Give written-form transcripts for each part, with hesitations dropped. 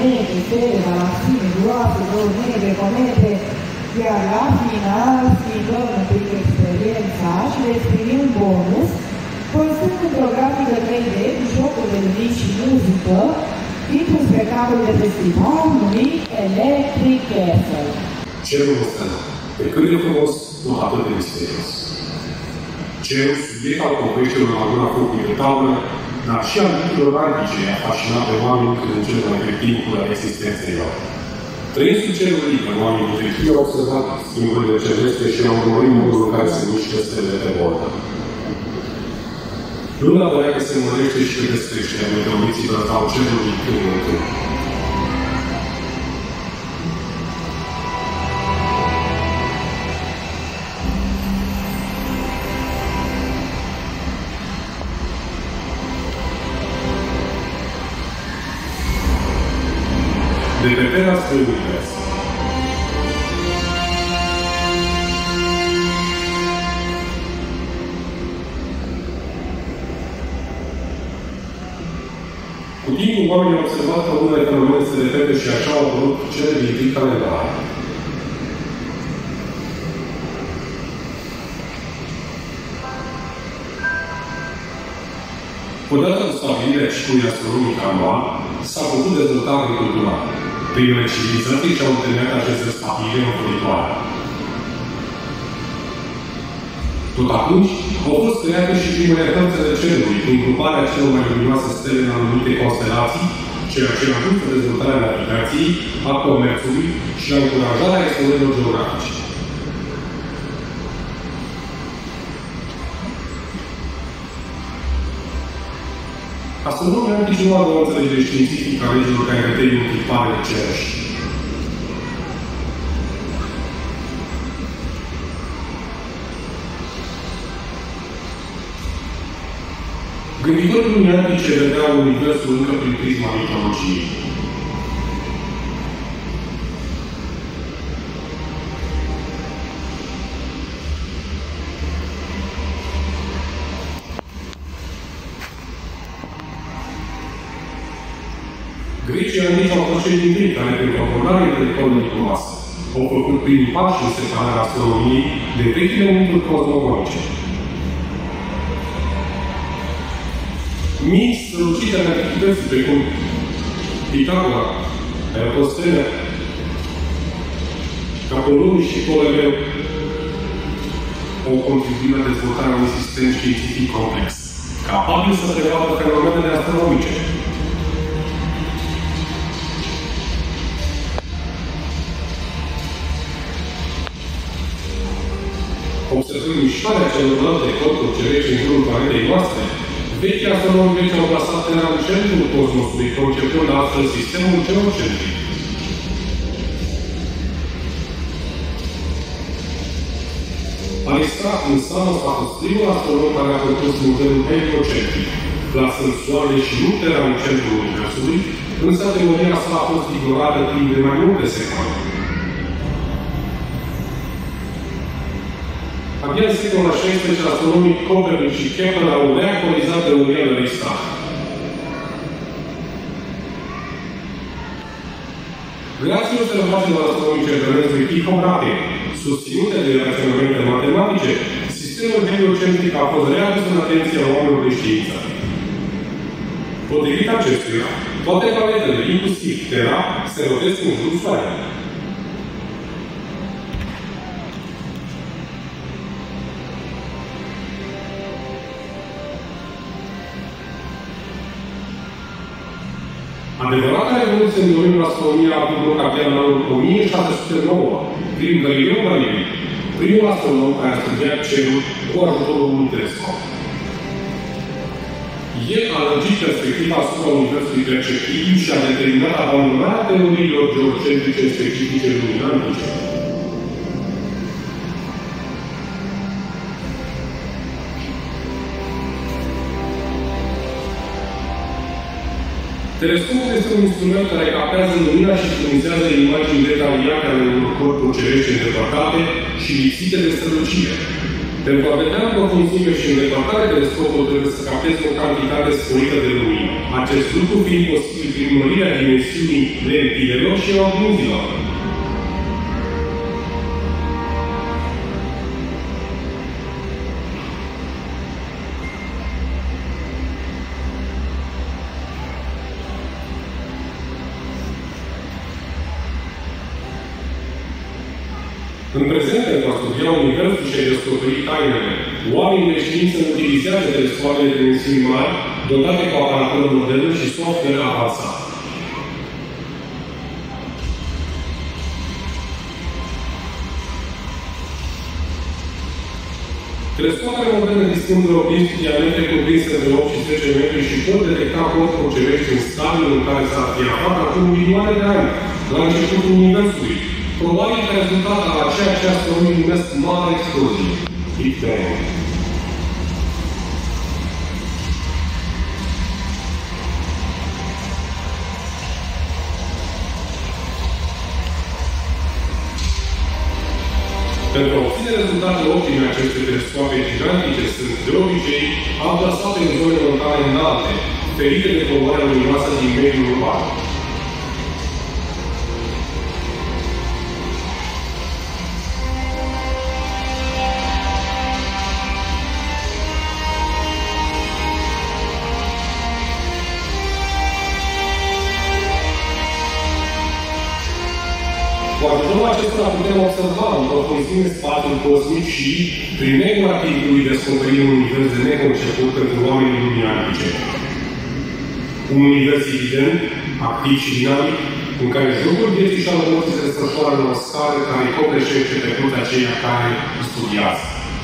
planete, stele, galaxii, nebuloase, neve, comete, iar la final schimbăm un pic experiența și veți primi un bonus constând într-o grafică 3D cu jocuri de lumini și muzică timpul spectacolul de festival numit Electric Castle. Cerul ăsta, pe cât de frumos, tot atât de misterios. Cerul, subiect al poveștilor în Laguna Focului de Taură, dar și al mitelor antice a fascinat pe oameni când încep mai pe timpul al existenței lor. Trăind sub cerul liber, oamenii de fie au observat schimbările celeste și au urmărit modul în care se mișcă stelele pe bordă. Luna părea că se mărește și că descrește, iar meteoriții brăzdau cerul din când în când. De pe Terra spre Univers. Cu timpul, oamenii au observat că unele fenomene se repete și așa au apărut cele din tip calendare. Odată cu stabilirea ciclului astronomic anual, s-a făcut dezvoltare culturală. Primele civilizații și-au întâlnit aceste stabile înfloritoare. Tot atunci, au fost create și primele hărțile cerului, prin gruparea celor mai luminoase stele în anumite constelații, ceea ce a dus dezvoltarea navigației, a comerțului și a încurajarea explorărilor geografice. Astronomii antici nu aveau o înțelegere științifică a legilor care determină tiparea cerești. Gânditorii lumii antice vedeau universul încă prin prisma mitologiei. Grecii antici au fost cei din tâi care, pentru abordarea intelectuală diplomasă, au făcut primii pași în separarea astronomiei de vechile mituri cosmogonice. Mii strălucite în antichități, precum Pitagora, Eratosthene, Apolonii și Ptolemeu, au contribuit la dezvoltarea unui sistem științific complex, capabil să prevadă fenomenele astronomice. Observând mișcarea celorlalte corpuri cerești în jurul planetei noastre, vechii astronomi greci au plasat Terra în centrul cosmosului, concepând astfel sistemul geocentric. Aristotle Samos a fost primul astronom care a propus modelul heliocentric, plasând Soarele și nu Terra în centrul Universului, însă teoria sa a fost ignorată timp de mai multe secole. Abia în secolul al XVI, astronomii Copernic și Kepler au reactualizat teoria lui Aristotle. Grație observațiilor astronomice venite de Tycho Brahe, susținute de raționamente matematice, sistemul heliocentric a fost readus în atenția oamenilor de știință. Potrivit acestuia, toate planetele, inclusiv Terra, se rotesc în jurul Soarelui. Adevărata revoluție în domeniul astronomiei a avut loc abia în anul 1609, prin Galileo Galilei, primul astronom care a studiat cerul cu ajutorul unui telescop. El a lărgit perspectiva asupra universului perceptibil și a determinat abandonarea teoriilor geocentrice specifice lumii antice. Telescopul este un instrument care captează lumina și furnizează imagini detaliate ale unor corpuri cerești îndepărtate și lipsite de strălucire. Pentru a vedea în profunzime și în depărtare, telescopul trebuie să capteze o cantitate sporită de lumină. Acest lucru fiind posibil prin mărirea dimensiunii lentilelor și a oglindilor. În prezent, pentru a studia Universul și a descoperi tainele, oamenii de știință utilizează teleskoape de dimensiuni mari, dotate cu aparatură modernă și software avansat. Teleskoapele moderne dispun de obiecti diametre cuprinse între 8 și 10 metri și pot detecta corpuri cerești în stadiul în care s-a fi aflat acum milioane de ani, la începutul Universului. Probabil că rezultat al a ceea ce astronomii numesc mare explozie, Big Bang. Pentru a obține rezultatele optime aceste telescoape gigantice sunt, de obicei, amplasate în zone montane înalte, ferite de poluarea luminoasă din mediul urban. Cu ajutorul acestora putem observa în profunzime spațiul cosmic și, prin regula timpului, descoperi un univers de neconceput pentru oamenii lumii antice. Un univers evident, activ și dinamic, în care jocul vieții și al morții se desfășoară în o scară care îi copleșește pe toți aceia care îl studiază.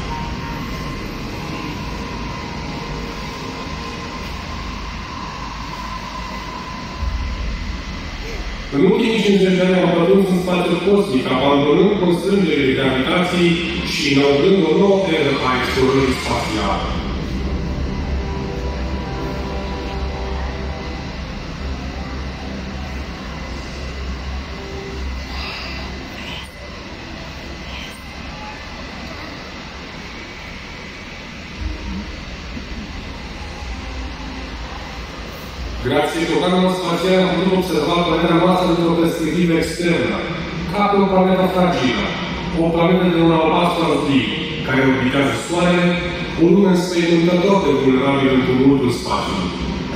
În ultimii 50 de ani am pătruns în spațiul cosmic, abandonând constrângerile gravitației și inaugurând o nouă eră a explorării spațiale. Grație programelor spațiale am putut observa planeta noastră dintr-o perspectivă externă, ca pe o planetă fragilă, o planetă de un albastru albiv, care orbitează Soarele, un lume înspăimântător de vulnerabil în tumultul spațiului.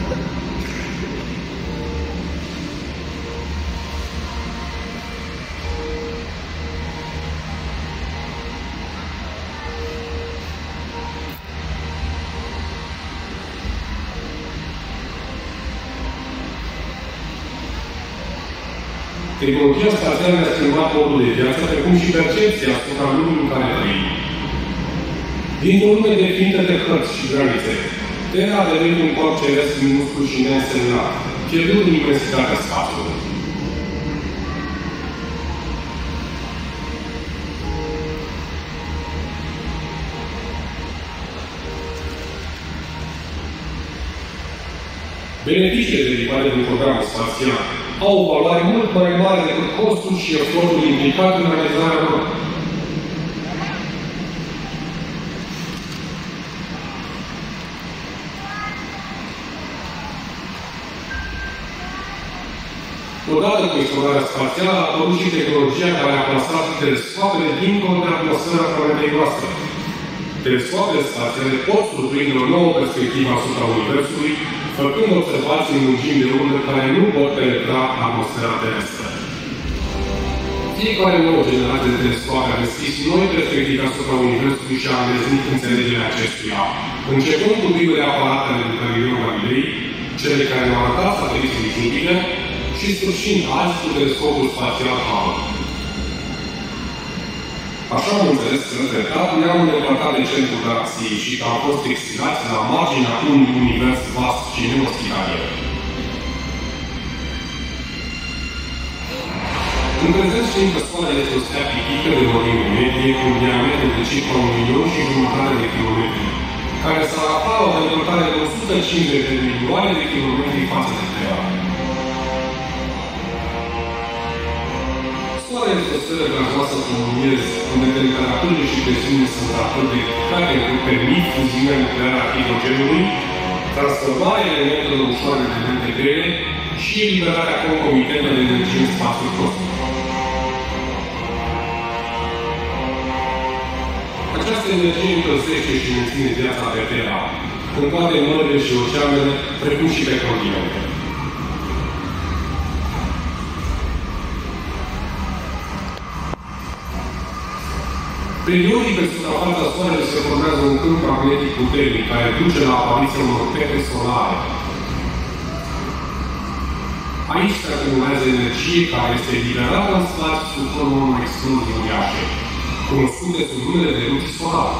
Tehnologia spațială ne-a schimbat modul de viață, precum și percepția asupra lumii în care trăim. Dintr-o lume definită de hărți și granițe, Terra a devenit un corp ceresc minuscul și neînsemnat, pierdând în imensitatea spațiului. Beneficiile derivate din programul spațial au o valoare mult mai mare decât costul și efortul implicat în realizarea lor. Odată cu explorarea spațială a apărut și tehnologia care a plasat telescoapele dincolo de atmosfera planetei noastre. Telescoapele spațiale pot surprinde o nouă perspectivă asupra Universului, făcând observații în lungimi de undă care nu pot penetra atmosfera terestră. Fiecare nouă generație de telescoape a deschis noi perspective asupra Universului și a îndeznit înțelegerea acestuia, începând cu primele aparate ale lui Galileo Galilei, cele care ne-au arătat sateliții din Jupiter, și sfârșind azi cu telescopul spațial Hubble. Așa am înțeles că, treptat, ne-am îndepărtat de centrul galaxiei și că am fost exilați la marginea unui univers vast și neospitalier. În prezent știm că Soarele este o stea pictică de mărime medie cu un diametru de circa 1,5 milioni de kilometri, care s-a aflat la o depărtare de 150 de milioane de kilometri față de Terra. Soare este o sferă grajoasă să comuniez, unde temperaturile și presiunile sunt atât de ridicate încât permit fuziunea nucleară a hidrogenului, transformarea elementelor ușoare în elemente grele și eliberarea concomitentă de energie în spațiul cosmic. Această energie încălzește și menține viața pe Terra, în toate mările și oceanele, precum și pe continente. Periodic, pe suprafața Soarelui se formează un câmp magnetic puternic care duce la apariția unor petre solare. Aici se acumulează energie care este eliberată în spațiu sub formă unor explozii uriașe, cunoscute sub numele de erupții solare.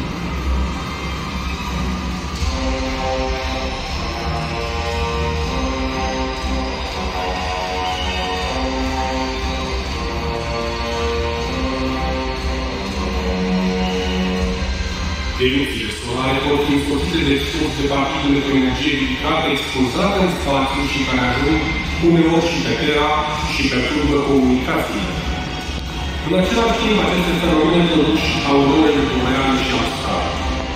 Erupțiile solare pot fi însoțite de explozii de particule cu energie ridicată expulzate în spațiu și care ajung uneori și pe Terra și perturbă comunicațiile. În același timp, aceste fenomene produc aurorele boreale și australe.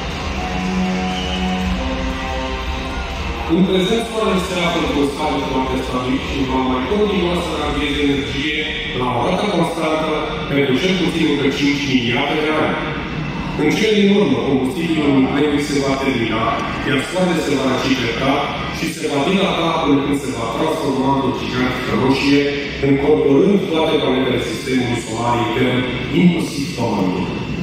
În prezent, Soarele se află într-o stadiu foarte stabil și va mai continua să radieze energie la o rată constantă pentru cel puțin încă 5 miliarde de ani. În cele din urmă, combustibilul nucleic se va termina, iar Soarele se va recicleta și se va dilata până când se va transforma într-o gigantică roșie, încorporând toate planetele sistemului solar intern, inclusiv Pământul.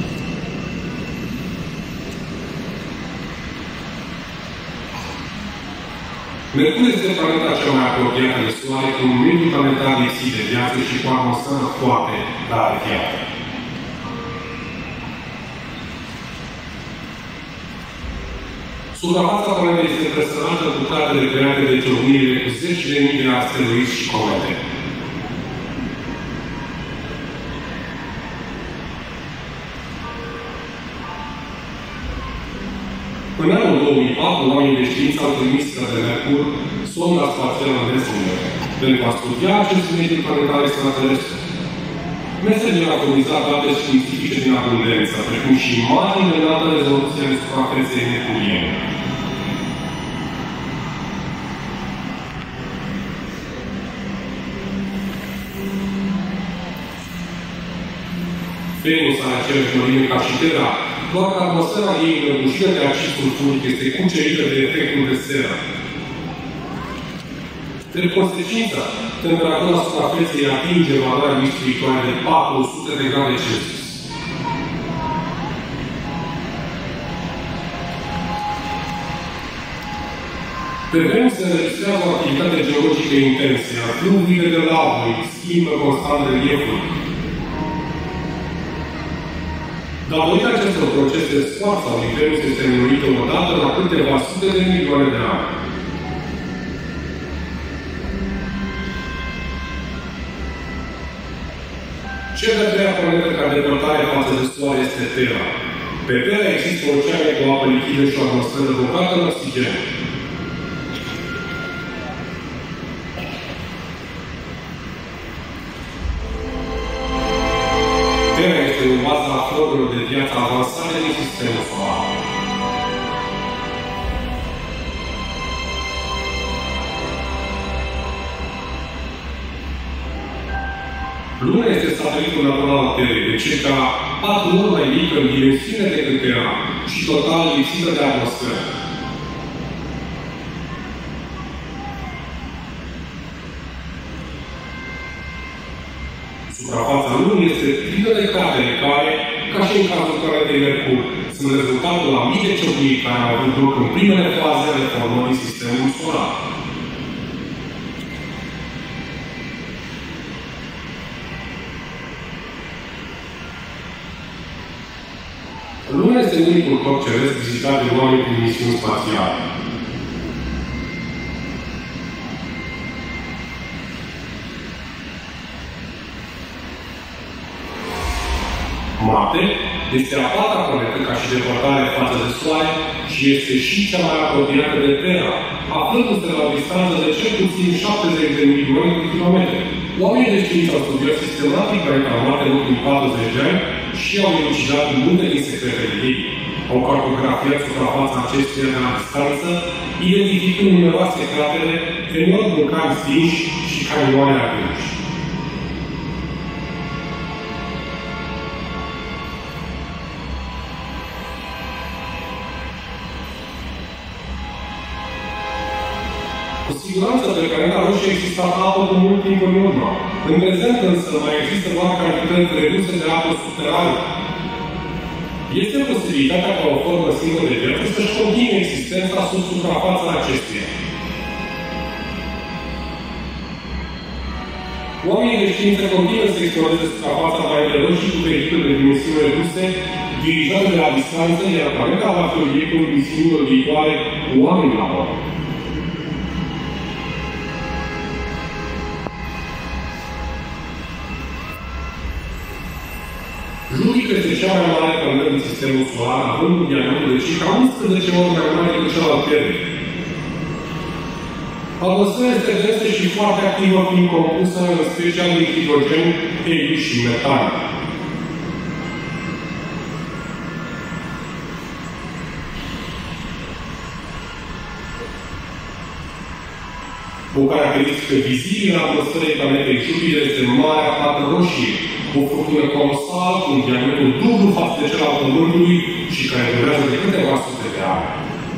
Mercur este planeta cea mai apropiată de Soare, cu un mediu planetar lipsit de viață și cu atmosferă foarte rarefiată. Suprafața planetei este presărată cu cratere create de ciocnirile cu 10.000 de asteroizi și comete. În anul 2004, oamenii de știință au trimis către Mercur sonda spațială Messenger pentru a studia acest mediu planetar extraterestru. Messenger a furnizat date științifice din abundență, precum și imagini de înaltă rezoluție ale suprafeței mercuriene. Venus are aceeași mărime ca și Terra, doar că atmosfera ei înăbușită de acid sulfuric este cucerită de efectul de seră. De consecință, temperatura suprafeței atinge valoarea mistuitoare de 400 de grade Celsius. Pe Venus se înregistrează o activitate geologică intensă, iar fluviile de lavă schimbă constant relieful. Datorită acestor procese, scoarța lui Venus este înnoită odată la câteva sute de milioane de ani. Cea de-a treia planetă ca depărtare față de Soare este Terra. Pe Terra există oceane cu apă lichidă și o atmosferă bogată în oxigen. Terra este în baza formelor de viață avansate din sistemul solar. Luna este satelitul natural al Terei, de circa 4 ori mai mică în dimensiune decât Terra și total lipsită de atmosferă. Suprafața Lunii este plină de cratere care, ca și în cazul planetei Mercur, sunt rezultatul la mii de ciocniri care au avut loc în primele faze ale formării sistemului solar. Luna este unicul corp ceresc vizitat de oameni prin misiuni spațiale. Marte este a patra planetă ca și depărtare față de Soare și este și cea mai apropiată de Terra, aflându-se la o distanță de cel puțin 70 de milioane de kilometri. Oamenii de știință au studiat sistematic planeta Marte în ultimii 40 de ani și au elucidat multe din secretele ei. Au cartografiat suprafața acesteia de la distanță, identificând numeroase cratere, enorm vulcani stinși și canioane adânci. Cu siguranță pe planeta Roșie exista apă de mult timp în urmă. În prezent însă mai există doar cantități reduse de apă subterană. Este posibilitatea ca o formă singură de viață să-și continue existența sub suprafața acesteia. Oamenii de știință continuă să exploreze suprafața planetei Roșii cu vehicule de dimensiuni reduse, dirijate de la distanță, iar planeta va fi obiectul misiunilor viitoare cu oameni la bord. Jupiter este cea mai mare planetă din sistemul solar, având un diametru de circa 11 ori mai mare decât cel al Terei. Atmosfera este densă și foarte activă, fiind compusă în special din hidrogen, heliu și metan. O caracteristică vizibilă a atmosferei planetei Jupiter este Marea Plată Roșie, o furtună colosală cu un diametru dublu față de cel al Pământului și care durează de câteva sute de ani.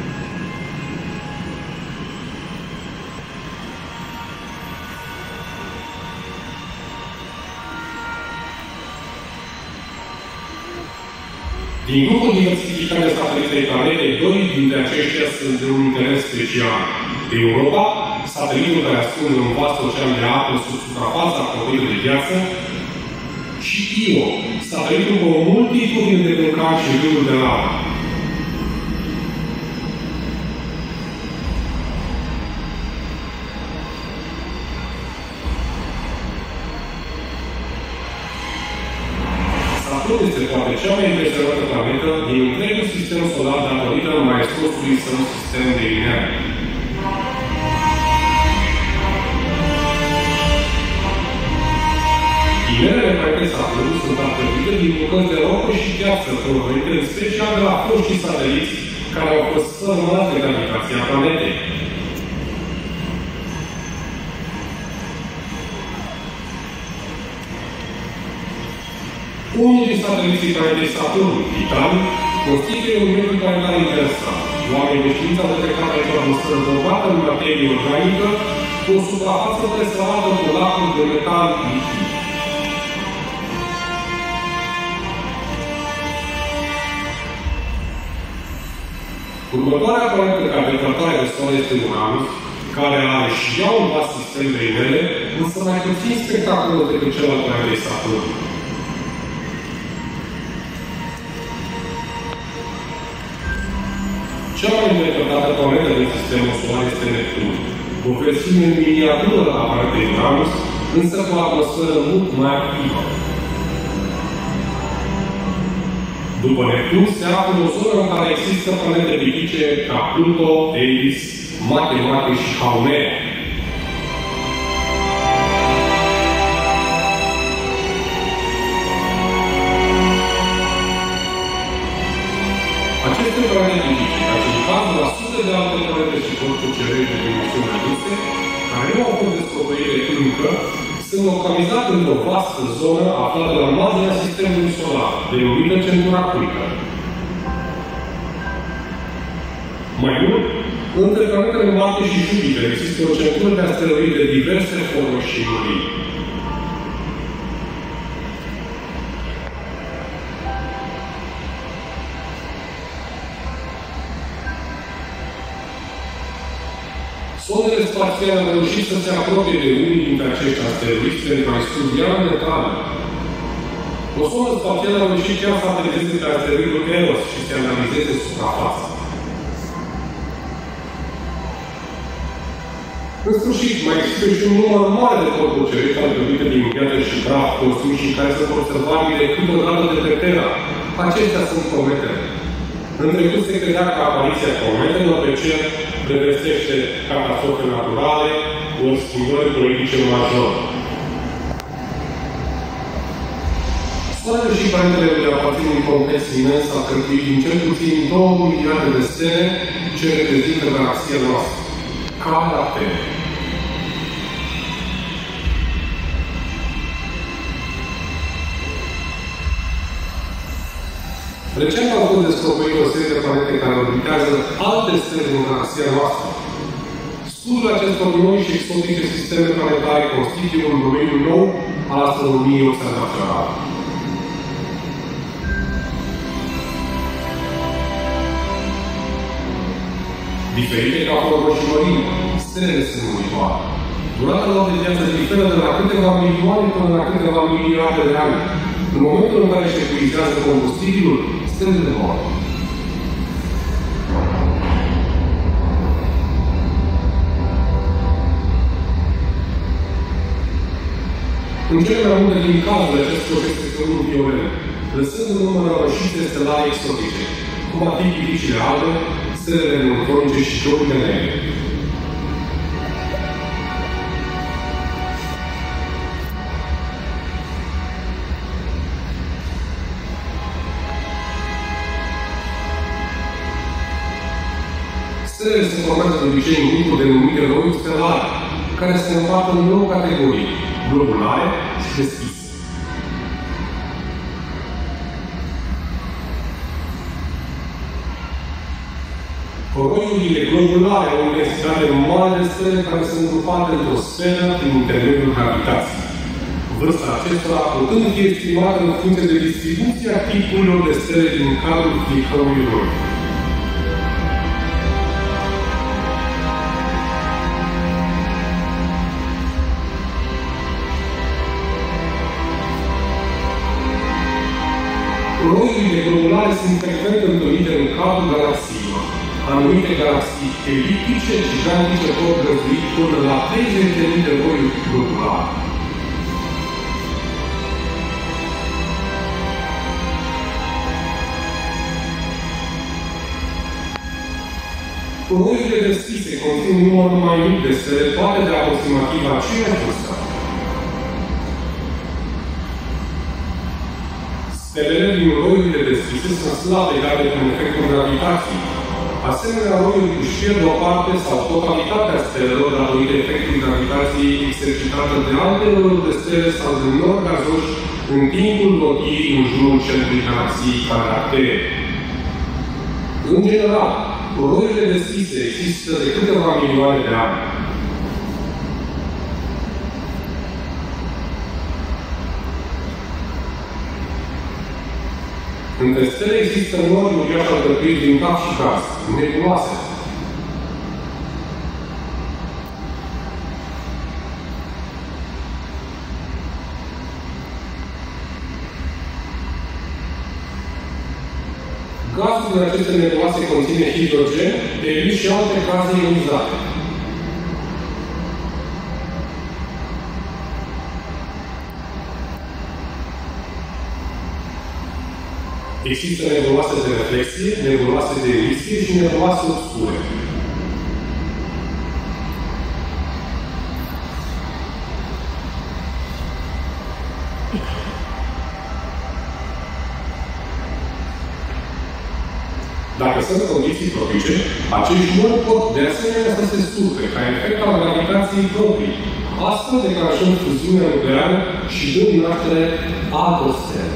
Din grupul diversificat de satelitei planetei, doi dintre aceștia sunt de un interes special. Europa, satelitul care ascunde un vast ocean de apă sub suprafața acoperită de viață, și Io, satelitul cu o multitudine de vulcani și râuri de lavă. Saturn este poate cea mai impresionantă planetă din întregul sistem solar datorită maestosului său sistem de inerne. Inerele planetei Saturn sunt alcătuite din bucăți de rocă și gheață, provenite în special de la foștii sateliți care au fost sfărâmați de gravitația planetei. Unul din sateliții planetei Saturn, Titan, constituie un mediu planetar interesant. Oamenii de știință au detectat aici o atmosferă bogată în materie organică, cu o suprafață presărată cu lacuri de metal lichid. Următoarea planetă ca depărtare de Soare este Uranus, care are și ea un vast sistem de inele, însă mai puțin spectaculos decât cel al planetei Saturn. Cea mai îndepărtată planetă din sistemul solar este Neptun, o versiune miniatură a planetei Uranus, însă cu o atmosferă mult mai activă. După Neptun se află o zonă în care există planete tipice ca Pluto, Eris, Makemake și Haumea. Aceste planete tipice, ca și în cazul la sute de alte planete și corpuri cerești de dimensiuni reduse, care nu au fost descoperite încă, sunt localizate într-o vastă zonă aflată la marginea sistemului solar, denumită centura Kuiper. Mai mult, între planetele Marte și Jupiter există o centură de asteroide de diverse forme și mărimi. Sondele spațiale au reușit să se apropie de unii dintre acești asteroizi pentru a-i studia în detaliu. O sondă spațială a reușit chiar să aterizeze pe asteroidul Eros și să analizeze suprafața. În sfârșit, mai există și un număr mare de corpuri cerești alcătuite din gheață și praf cosmic și care sunt observabile câteodată de pe Terra, Acestea sunt cometele. În trecut se credea că apariția cometelor pe cer prevestește catastrofe naturale, ori schimbări politice majore. Soarele și planetele le aparțin un complex imens alcătuit din cel puțin 2 miliarde de stele ce reprezintă galaxia noastră, Calea Lactee. Recent au fost descoperite o serie de planete care orbitează alte stele din galaxia noastră. Studiul acestor noi și exotice sisteme planetare constituie un domeniu nou al astronomiei observaționale. Diferite ca formă și mărime, stelele sunt muritoare. Durata lor de viață diferă de la câteva milioane până la câteva miliarde de ani. În momentul în care se epuizează combustibilul, stelele mor. În cele mai multe din cazurile, acest proces este unul violent, lăsând în urmă rămășițe stelare exotice, cum ar fi chiricile albe, stelele neutronice și jorile negre. Stelele se formează de obicei în grupuri denumite roiuri stelare, care se împart în 9 categorii, globulare și deschise. Roiurile globulare au o densitate mare de stele care sunt grupate într-o sferă prin intermediul gravitației. Vârsta acestora putând fi estimată în funcție de distribuția tipurilor de stele din cadrul fiecărui roi. Roiurile globulare sunt frecvent întâlnite în cadrul galaxiilor. Anumite galaxii eliptice, gigantice, pot găzdui până la 30.000 de roiuri globulare. Roiurile deschise conțin un număr mai mic de stele, toate de aproximativ aceeași vârstă. Stelele din roiurile deschise sunt slab legate prin efectul gravitației. Asemenea, roiuri își pierd o parte sau totalitatea stelelor datorită efectului gravitației exercitată de alte roiuri de stele sau de nori gazoși în timpul rotiei în jurul centrului galaxiei Calea Lactee. În general, roiurile deschise există de câteva milioane de ani. Între stele există nori uriași alcătuiți din cap și gaz, nebuloase. Gazul din aceste nebuloase conține hidrogen, helii și alte gaze ionizate. Există nebuloase de reflexie, nebuloase de emisie și nebuloase obscure. Dacă sunt condiții propice, acești nori pot de asemenea să se surpe ca efect al gravitației proprii, astfel declanșând fuziunea nucleară și dând naștere altor stele.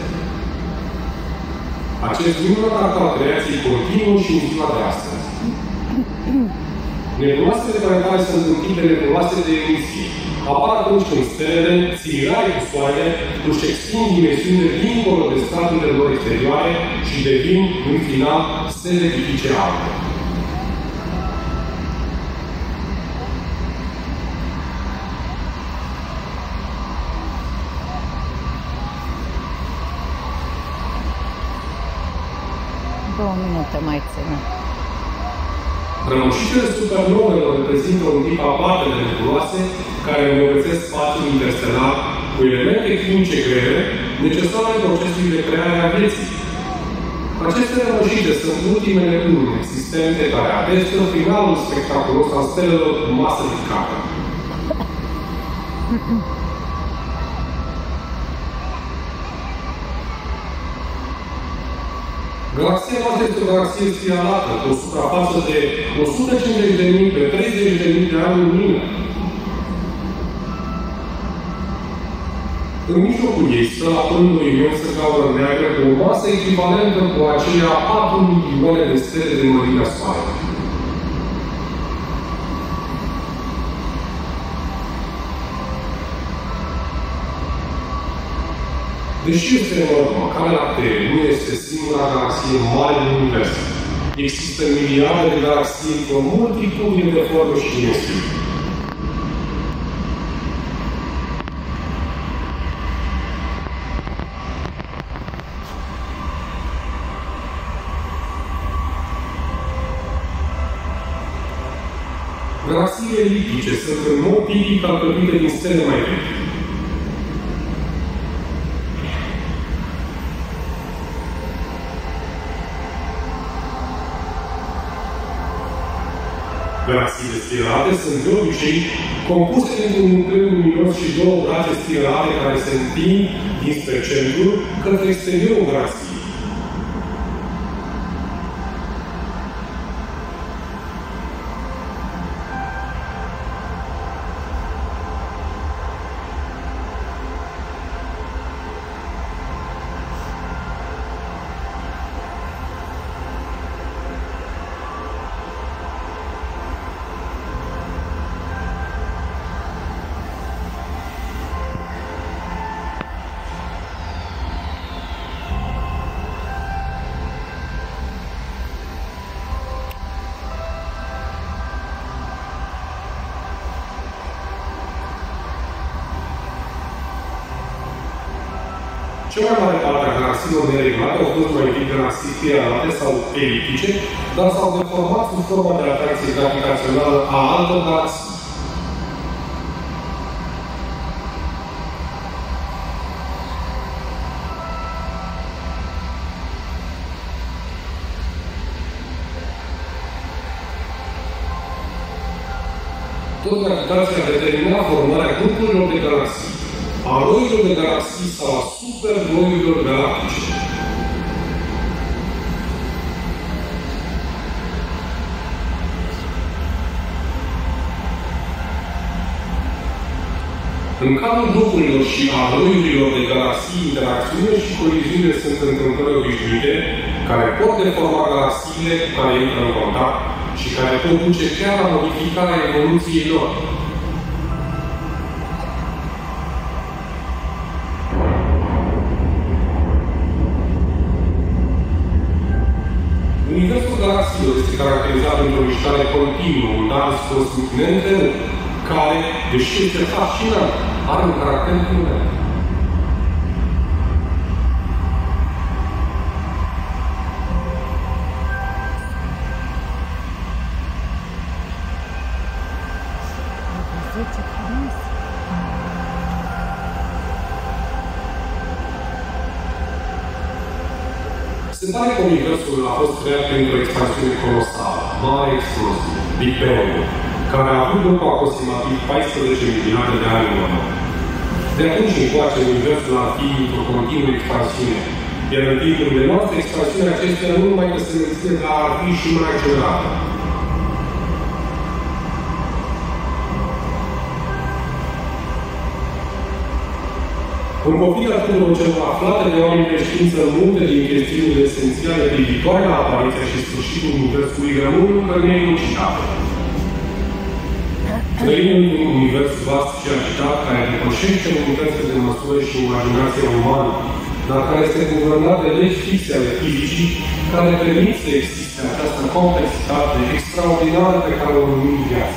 Acest număr al creației continuă și în ziua de astăzi. Nebuloasele planetare sunt un tip de nebuloase de emisie. Apar atunci când stelele, țiraie cu soarele, își extind dimensiunile dincolo de straturile lor exterioare și devin, în final, stele tipice albe. Două minute mai ține. Rămășițele supernovelor reprezintă un tip aparte de nebuloase care îmbogățesc spațiul interstelar cu elemente chimice grele necesare procesului de creare a vieții. Aceste rămășițe sunt ultimele urme existente care atestă finalul spectaculos al stelelor masificate. Galaxia noastră este o galaxie spiralată, cu o suprafață de 150.000 pe 30.000 de ani lumină. În mijlocul ei stă apărând o imensă gaură neagră cu o masă echivalentă cu aceea 4 milioane de stele de mărimea Soarelui. Deși este enormă, Calea Lactee nu este singura galaxie mare din univers. Există miliarde de galaxii într-o multitudine de forme și dimensiuni. Galaxiile eliptice sunt în mod tipic alcătuite din stele mai vechi. Galaxiile spiralate sunt de obicei compuse dintr-un nucleu luminos și două brațe spiralate care se întind dinspre centru către exteriorul galaxiei. Cea mai mare parte a galaxiilor nereglate au fost mai întâi galaxii spiralate sau eliptice, dar s-au deformat sub forma de atracție gravitațională a altor galaxii. Tot gravitația a determinat formarea grupurilor de galaxii, a roilor de galaxii sau a supernoilor galactice. În cadrul grupurilor și a roiurilor de galaxii, interacțiunile și coliziunile sunt întâmplări obișnuite, care pot deforma galaxiile cu care intră în contact și care pot duce chiar la modificarea evoluției lor. Universul galaxiilor este caracterizat într-o mișcare continuă, un dans cosmic neîntrerupt, care, deși este fascinant, are un caracter violent. Se pare că universul a fost creat printr-o expansiune colosală, mare explozie, Big Bang-ul, care a avut loc aproximativ 14 miliarde de ani în urmă. De atunci încoace, universul ar fi într-o continuă expansiune, iar în timpurile noastre, expansiunea acestea nu numai că se menține, dar ar fi și mai accelerată. În pofida tuturor celor aflate de oameni de știință în multe din chestiunile esențiale privitoare la apariția și sfârșitul Universului rămân încă neelucidate. Trăim într-un univers vast și agitat care depășește universele de măsură și imaginația umană, dar care este guvernat de legi fixe ale fizicii care permit să existe această complexitate extraordinară pe care o numim viață.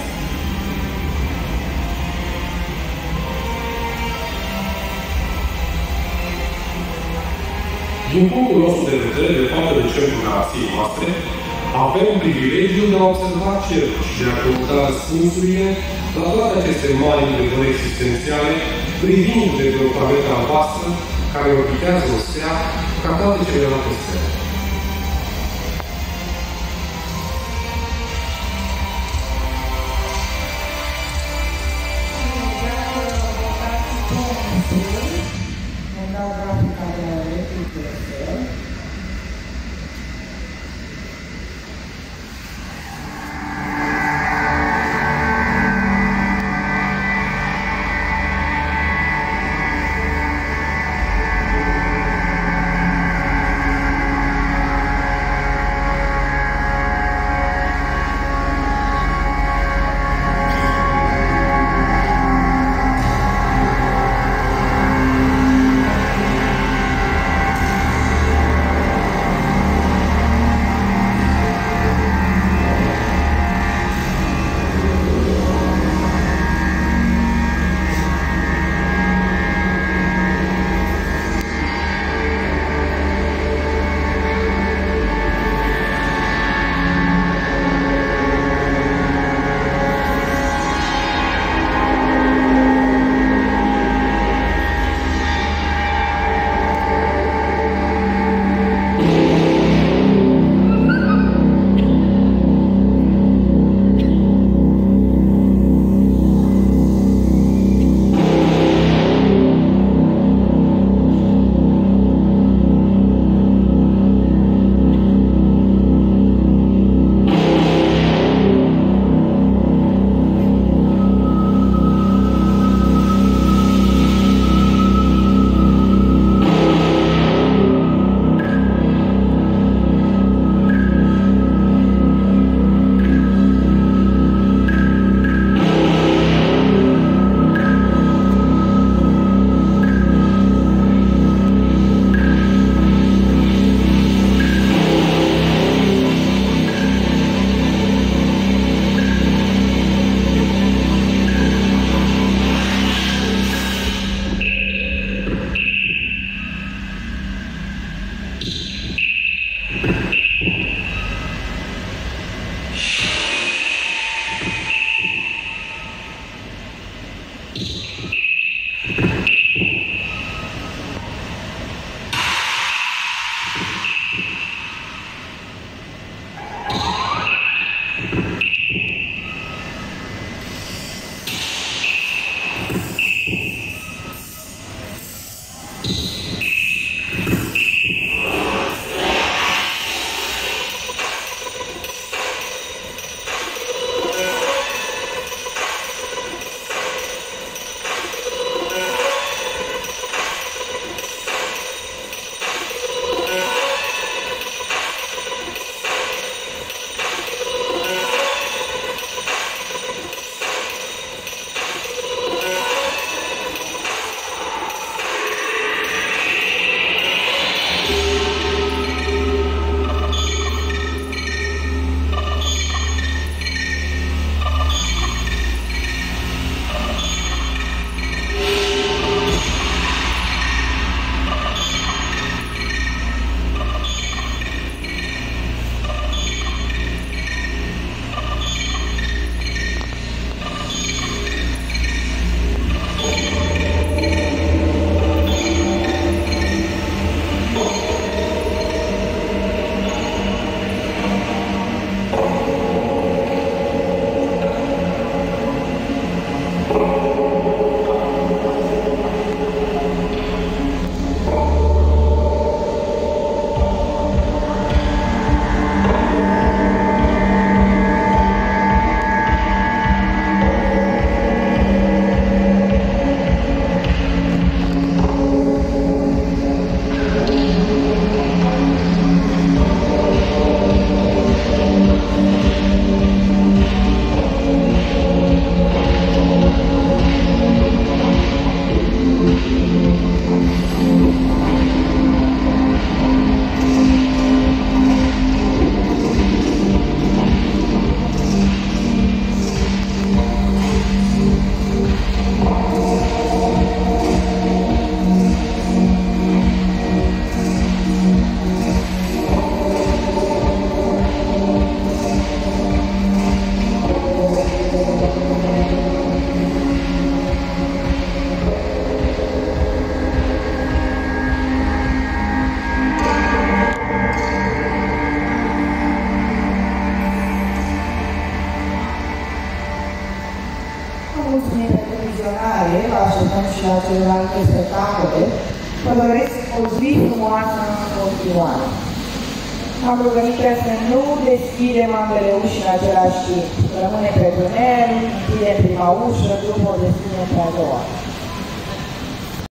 Din punctul nostru de vedere, de fapt de centrul galaxiei noastre, avem privilegiul de a observa cerul și de a căuta răspunsurile la toate aceste mari întrebări existențiale, privind de o planetă albastră care orbitează o stea ca toate celelalte stele. Vom da grafica de etichetă. la celelalte spectacole, vă doresc o zi frumoasă în continuare. Am rugămintea să nu deschidem ambele uși în același timp. Rămâne pe tunel, închidem prima ușă, după o deschidem pe a doua.